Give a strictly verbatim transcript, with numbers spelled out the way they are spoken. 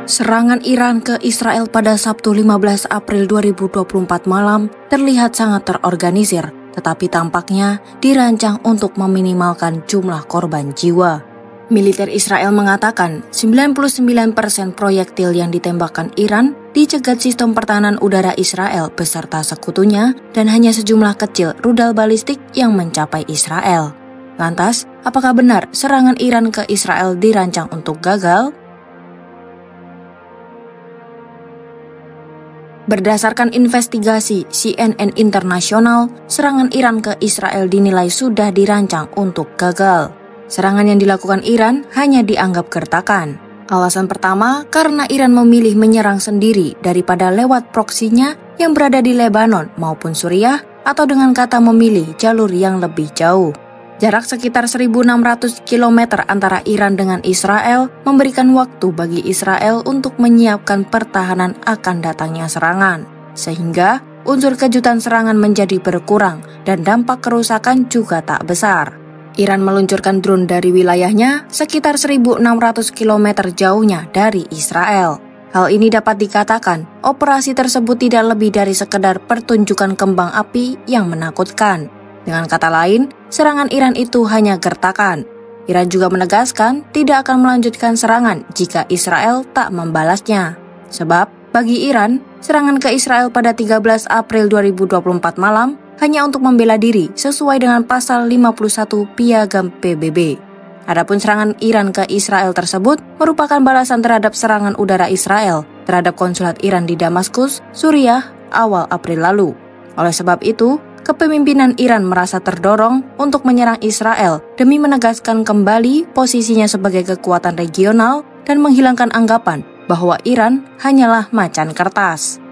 Serangan Iran ke Israel pada Sabtu lima belas April dua ribu dua puluh empat malam terlihat sangat terorganisir, tetapi tampaknya dirancang untuk meminimalkan jumlah korban jiwa. Militer Israel mengatakan sembilan puluh sembilan persen proyektil yang ditembakkan Iran dicegat sistem pertahanan udara Israel beserta sekutunya dan hanya sejumlah kecil rudal balistik yang mencapai Israel. Lantas, apakah benar serangan Iran ke Israel dirancang untuk gagal? Berdasarkan investigasi C N N Internasional, serangan Iran ke Israel dinilai sudah dirancang untuk gagal. Serangan yang dilakukan Iran hanya dianggap gertakan. Alasan pertama, karena Iran memilih menyerang sendiri daripada lewat proksinya yang berada di Lebanon maupun Suriah, atau dengan kata memilih jalur yang lebih jauh. Jarak sekitar seribu enam ratus kilometer antara Iran dengan Israel memberikan waktu bagi Israel untuk menyiapkan pertahanan akan datangnya serangan. Sehingga unsur kejutan serangan menjadi berkurang dan dampak kerusakan juga tak besar. Iran meluncurkan drone dari wilayahnya sekitar seribu enam ratus kilometer jauhnya dari Israel. Hal ini dapat dikatakan operasi tersebut tidak lebih dari sekedar pertunjukan kembang api yang menakutkan. Dengan kata lain, serangan Iran itu hanya gertakan. Iran juga menegaskan tidak akan melanjutkan serangan jika Israel tak membalasnya. Sebab, bagi Iran, serangan ke Israel pada tiga belas April dua ribu dua puluh empat malam hanya untuk membela diri sesuai dengan pasal lima puluh satu Piagam P B B. Adapun serangan Iran ke Israel tersebut merupakan balasan terhadap serangan udara Israel terhadap konsulat Iran di Damaskus, Suriah, awal April lalu. Oleh sebab itu, kepemimpinan Iran merasa terdorong untuk menyerang Israel demi menegaskan kembali posisinya sebagai kekuatan regional dan menghilangkan anggapan bahwa Iran hanyalah macan kertas.